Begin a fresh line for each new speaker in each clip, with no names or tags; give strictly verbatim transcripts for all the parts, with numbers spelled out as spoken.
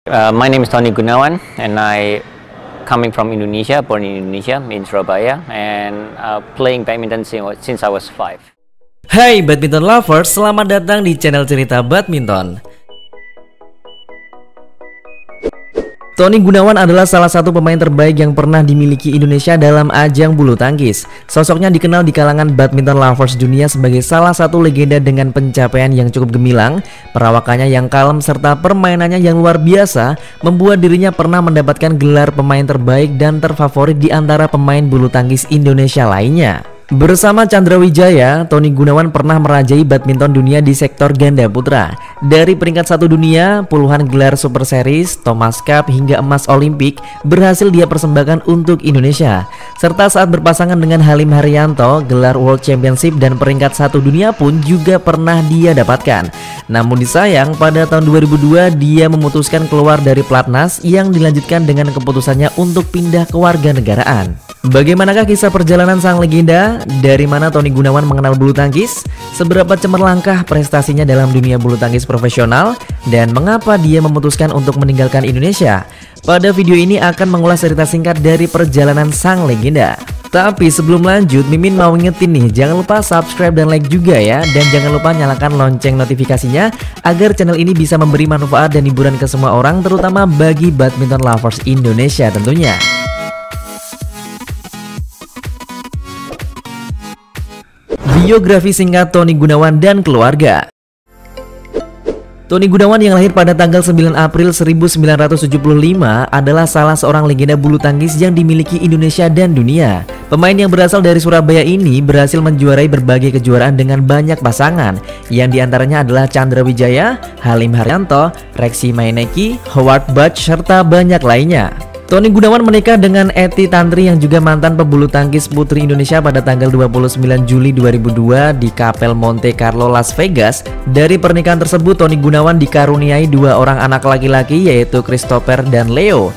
Uh, my name is Tony Gunawan, and I coming from Indonesia, born in Indonesia, in Surabaya, and uh, playing badminton since, since I was five.
Hai badminton lovers, selamat datang di channel cerita badminton. Tony Gunawan adalah salah satu pemain terbaik yang pernah dimiliki Indonesia dalam ajang bulu tangkis. Sosoknya dikenal di kalangan badminton lovers dunia sebagai salah satu legenda dengan pencapaian yang cukup gemilang. Perawakannya yang kalem serta permainannya yang luar biasa membuat dirinya pernah mendapatkan gelar pemain terbaik dan terfavorit di antara pemain bulu tangkis Indonesia lainnya. Bersama Chandra Wijaya, Tony Gunawan pernah merajai badminton dunia di sektor ganda putra. Dari peringkat satu dunia, puluhan gelar Super Series, Thomas Cup hingga emas Olimpik berhasil dia persembahkan untuk Indonesia. Serta saat berpasangan dengan Halim Haryanto, gelar World Championship dan peringkat satu dunia pun juga pernah dia dapatkan. Namun disayang, pada tahun dua ribu dua dia memutuskan keluar dari pelatnas yang dilanjutkan dengan keputusannya untuk pindah kewarganegaraan. Bagaimanakah kisah perjalanan sang legenda? Dari mana Tony Gunawan mengenal bulu tangkis? Seberapa cemerlangkah prestasinya dalam dunia bulu tangkis profesional? Dan mengapa dia memutuskan untuk meninggalkan Indonesia? Pada video ini akan mengulas cerita singkat dari perjalanan sang legenda. Tapi sebelum lanjut, Mimin mau ngingetin nih, jangan lupa subscribe dan like juga ya. Dan jangan lupa nyalakan lonceng notifikasinya agar channel ini bisa memberi manfaat dan hiburan ke semua orang, terutama bagi badminton lovers Indonesia tentunya. Biografi singkat Tony Gunawan dan keluarga. Tony Gunawan yang lahir pada tanggal sembilan April seribu sembilan ratus tujuh puluh lima adalah salah seorang legenda bulu tangkis yang dimiliki Indonesia dan dunia. Pemain yang berasal dari Surabaya ini berhasil menjuarai berbagai kejuaraan dengan banyak pasangan, yang diantaranya adalah Chandra Wijaya, Halim Haryanto, Reksi Maineki, Howard Butch, serta banyak lainnya. Tony Gunawan menikah dengan Eti Tantri yang juga mantan pebulu tangkis putri Indonesia pada tanggal dua puluh sembilan Juli dua ribu dua di Kapel Monte Carlo, Las Vegas. Dari pernikahan tersebut, Tony Gunawan dikaruniai dua orang anak laki-laki, yaitu Christopher dan Leo.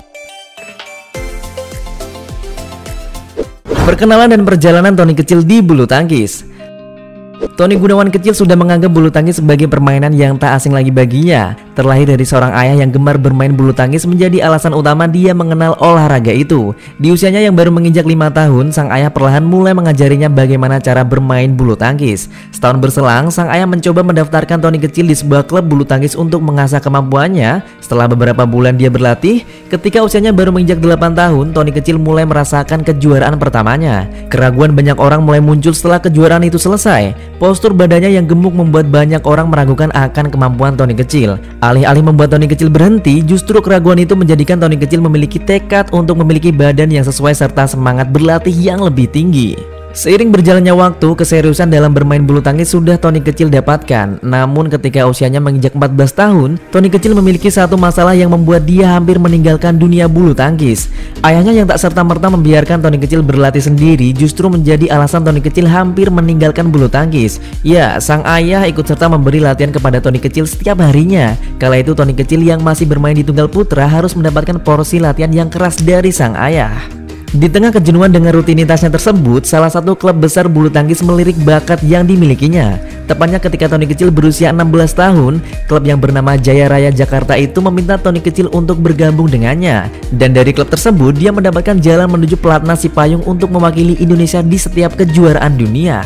Perkenalan dan perjalanan Tony kecil di bulu tangkis. Tony Gunawan kecil sudah menganggap bulu tangkis sebagai permainan yang tak asing lagi baginya. Terlahir dari seorang ayah yang gemar bermain bulu tangkis menjadi alasan utama dia mengenal olahraga itu. Di usianya yang baru menginjak lima tahun, sang ayah perlahan mulai mengajarinya bagaimana cara bermain bulu tangkis. Setahun berselang, sang ayah mencoba mendaftarkan Tony kecil di sebuah klub bulu tangkis untuk mengasah kemampuannya. Setelah beberapa bulan dia berlatih, ketika usianya baru menginjak delapan tahun, Tony kecil mulai merasakan kejuaraan pertamanya. Keraguan banyak orang mulai muncul setelah kejuaraan itu selesai. Postur badannya yang gemuk membuat banyak orang meragukan akan kemampuan Tony kecil. Alih-alih membuat Tony kecil berhenti, justru keraguan itu menjadikan Tony kecil memiliki tekad untuk memiliki badan yang sesuai serta semangat berlatih yang lebih tinggi. Seiring berjalannya waktu, keseriusan dalam bermain bulu tangkis sudah Tony kecil dapatkan. Namun ketika usianya menginjak empat belas tahun, Tony kecil memiliki satu masalah yang membuat dia hampir meninggalkan dunia bulu tangkis. Ayahnya yang tak serta-merta membiarkan Tony kecil berlatih sendiri justru menjadi alasan Tony kecil hampir meninggalkan bulu tangkis. Ya, sang ayah ikut serta memberi latihan kepada Tony kecil setiap harinya. Kala itu Tony kecil yang masih bermain di tunggal putra harus mendapatkan porsi latihan yang keras dari sang ayah. Di tengah kejenuhan dengan rutinitasnya tersebut, salah satu klub besar bulu tangkis melirik bakat yang dimilikinya. Tepatnya ketika Tony kecil berusia enam belas tahun, klub yang bernama Jaya Raya Jakarta itu meminta Tony kecil untuk bergabung dengannya. Dan dari klub tersebut, dia mendapatkan jalan menuju pelatnas Cipayung untuk mewakili Indonesia di setiap kejuaraan dunia.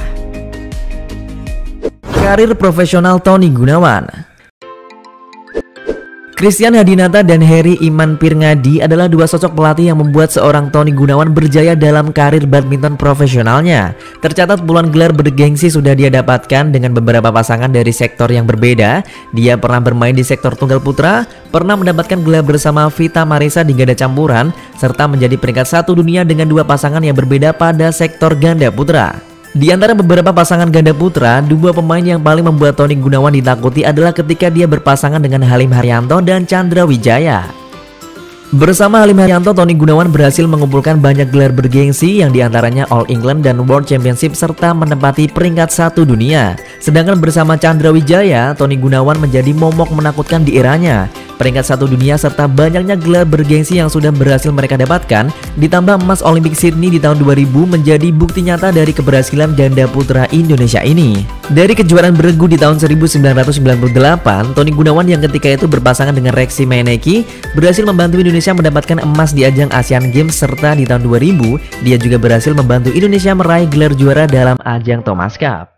Karir profesional Tony Gunawan. Christian Hadinata dan Heri Iman Pirngadi adalah dua sosok pelatih yang membuat seorang Tony Gunawan berjaya dalam karir badminton profesionalnya. Tercatat puluhan gelar bergengsi sudah dia dapatkan dengan beberapa pasangan dari sektor yang berbeda. Dia pernah bermain di sektor tunggal putra, pernah mendapatkan gelar bersama Vita Marisa di ganda campuran, serta menjadi peringkat satu dunia dengan dua pasangan yang berbeda pada sektor ganda putra. Di antara beberapa pasangan ganda putra, dua pemain yang paling membuat Tony Gunawan ditakuti adalah ketika dia berpasangan dengan Halim Haryanto dan Chandra Wijaya. Bersama Halim Haryanto, Tony Gunawan berhasil mengumpulkan banyak gelar bergengsi yang diantaranya All England dan World Championship serta menempati peringkat satu dunia. Sedangkan bersama Chandra Wijaya, Tony Gunawan menjadi momok menakutkan di eranya. Peringkat satu dunia serta banyaknya gelar bergengsi yang sudah berhasil mereka dapatkan, ditambah emas Olimpik Sydney di tahun dua ribu menjadi bukti nyata dari keberhasilan ganda putra Indonesia ini. Dari kejuaraan beregu di tahun seribu sembilan ratus sembilan puluh delapan, Tony Gunawan yang ketika itu berpasangan dengan Reksi Meineki berhasil membantu Indonesia mendapatkan emas di ajang Asian Games, serta di tahun dua ribu dia juga berhasil membantu Indonesia meraih gelar juara dalam ajang Thomas Cup.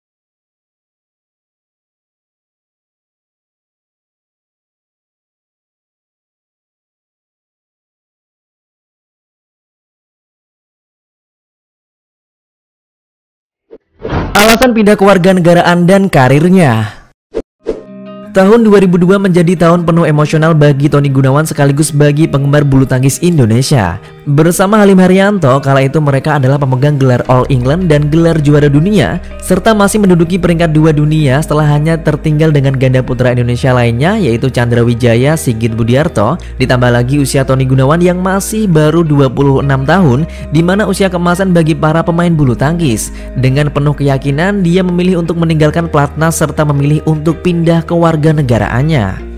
Alasan pindah kewarganegaraan dan karirnya. Tahun dua ribu dua menjadi tahun penuh emosional bagi Tony Gunawan sekaligus bagi penggemar bulu tangkis Indonesia. Bersama Halim Haryanto, kala itu mereka adalah pemegang gelar All England dan gelar juara dunia, serta masih menduduki peringkat dua dunia setelah hanya tertinggal dengan ganda putra Indonesia lainnya yaitu Chandra Wijaya, Sigit Budiarto, ditambah lagi usia Tony Gunawan yang masih baru dua puluh enam tahun, di mana usia keemasan bagi para pemain bulu tangkis. Dengan penuh keyakinan, dia memilih untuk meninggalkan pelatnas serta memilih untuk pindah ke warganegaraannya.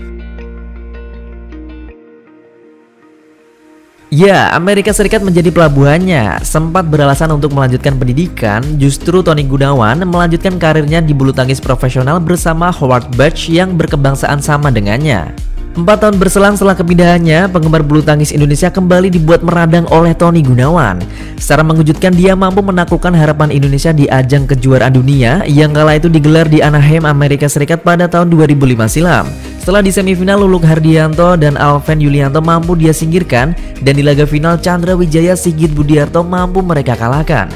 Ya, Amerika Serikat menjadi pelabuhannya. Sempat beralasan untuk melanjutkan pendidikan, justru Tony Gunawan melanjutkan karirnya di bulu tangkis profesional bersama Howard Birch yang berkebangsaan sama dengannya. Empat tahun berselang setelah kepindahannya, penggemar bulu tangkis Indonesia kembali dibuat meradang oleh Tony Gunawan. Secara mengejutkan, dia mampu menaklukkan harapan Indonesia di ajang kejuaraan dunia yang kala itu digelar di Anaheim, Amerika Serikat pada tahun dua ribu lima silam. Setelah di semifinal Luluk Hardianto dan Alven Yulianto mampu dia singkirkan, dan di laga final Chandra Wijaya, Sigit Budiarto mampu mereka kalahkan.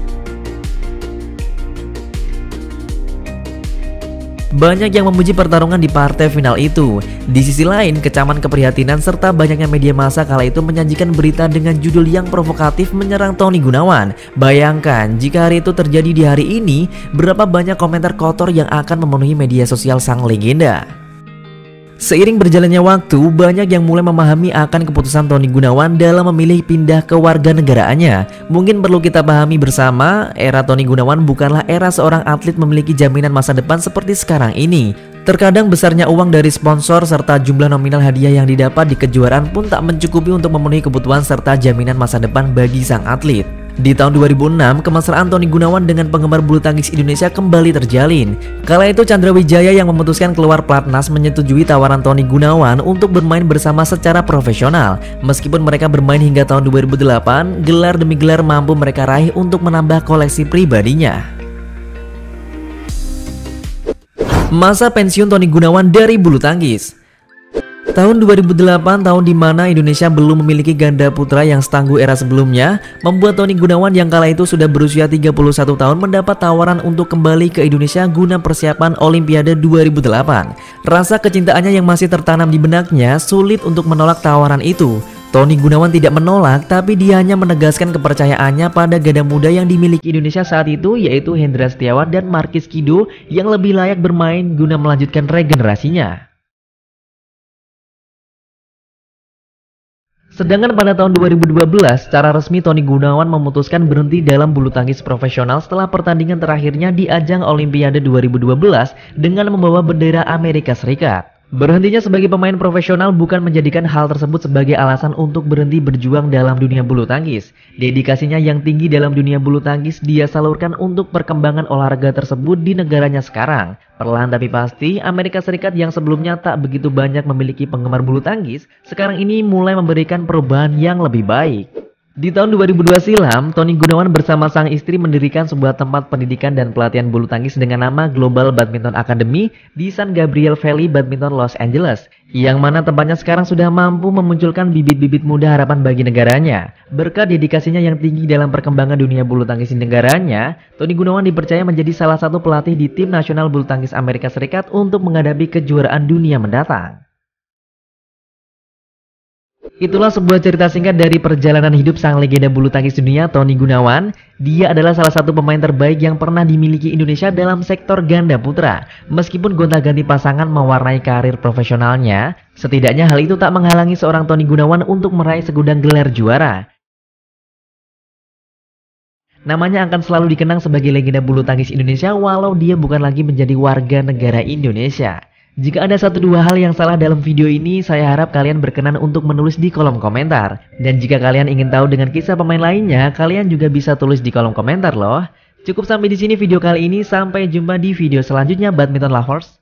Banyak yang memuji pertarungan di partai final itu. Di sisi lain, kecaman, keprihatinan, serta banyaknya media massa kala itu menyajikan berita dengan judul yang provokatif menyerang Tony Gunawan. Bayangkan, jika hari itu terjadi di hari ini, berapa banyak komentar kotor yang akan memenuhi media sosial sang legenda. Seiring berjalannya waktu, banyak yang mulai memahami akan keputusan Tony Gunawan dalam memilih pindah ke warganegaraannya. Mungkin perlu kita pahami bersama, era Tony Gunawan bukanlah era seorang atlet memiliki jaminan masa depan seperti sekarang ini. Terkadang besarnya uang dari sponsor serta jumlah nominal hadiah yang didapat di kejuaraan pun tak mencukupi untuk memenuhi kebutuhan serta jaminan masa depan bagi sang atlet. Di tahun dua ribu enam, kemesraan Tony Gunawan dengan penggemar bulu tangkis Indonesia kembali terjalin. Kala itu Chandra Wijaya yang memutuskan keluar pelatnas menyetujui tawaran Tony Gunawan untuk bermain bersama secara profesional. Meskipun mereka bermain hingga tahun dua ribu delapan, gelar demi gelar mampu mereka raih untuk menambah koleksi pribadinya. Masa pensiun Tony Gunawan dari bulu tangkis. Tahun dua ribu delapan, tahun di mana Indonesia belum memiliki ganda putra yang setangguh era sebelumnya, membuat Tony Gunawan yang kala itu sudah berusia tiga puluh satu tahun mendapat tawaran untuk kembali ke Indonesia guna persiapan Olimpiade dua ribu delapan. Rasa kecintaannya yang masih tertanam di benaknya sulit untuk menolak tawaran itu. Tony Gunawan tidak menolak, tapi dia hanya menegaskan kepercayaannya pada ganda muda yang dimiliki Indonesia saat itu, yaitu Hendra Setiawan dan Markis Kido yang lebih layak bermain guna melanjutkan regenerasinya. Sedangkan pada tahun dua ribu dua belas, secara resmi Tony Gunawan memutuskan berhenti dalam bulu tangkis profesional setelah pertandingan terakhirnya di ajang Olimpiade dua ribu dua belas dengan membawa bendera Amerika Serikat. Berhentinya sebagai pemain profesional bukan menjadikan hal tersebut sebagai alasan untuk berhenti berjuang dalam dunia bulu tangkis. Dedikasinya yang tinggi dalam dunia bulu tangkis dia salurkan untuk perkembangan olahraga tersebut di negaranya sekarang. Perlahan tapi pasti, Amerika Serikat yang sebelumnya tak begitu banyak memiliki penggemar bulu tangkis, sekarang ini mulai memberikan perubahan yang lebih baik. Di tahun dua ribu dua silam, Tony Gunawan bersama sang istri mendirikan sebuah tempat pendidikan dan pelatihan bulu tangkis dengan nama Global Badminton Academy di San Gabriel Valley Badminton Los Angeles, yang mana tempatnya sekarang sudah mampu memunculkan bibit-bibit muda harapan bagi negaranya. Berkat dedikasinya yang tinggi dalam perkembangan dunia bulu tangkis di negaranya, Tony Gunawan dipercaya menjadi salah satu pelatih di tim nasional bulu tangkis Amerika Serikat untuk menghadapi kejuaraan dunia mendatang. Itulah sebuah cerita singkat dari perjalanan hidup sang legenda bulu tangkis dunia Tony Gunawan. Dia adalah salah satu pemain terbaik yang pernah dimiliki Indonesia dalam sektor ganda putra. Meskipun gonta-ganti pasangan mewarnai karir profesionalnya, setidaknya hal itu tak menghalangi seorang Tony Gunawan untuk meraih segudang gelar juara. Namanya akan selalu dikenang sebagai legenda bulu tangkis Indonesia walau dia bukan lagi menjadi warga negara Indonesia. Jika ada satu dua hal yang salah dalam video ini, saya harap kalian berkenan untuk menulis di kolom komentar. Dan jika kalian ingin tahu dengan kisah pemain lainnya, kalian juga bisa tulis di kolom komentar loh. Cukup sampai di sini video kali ini, sampai jumpa di video selanjutnya Badminton Lovers.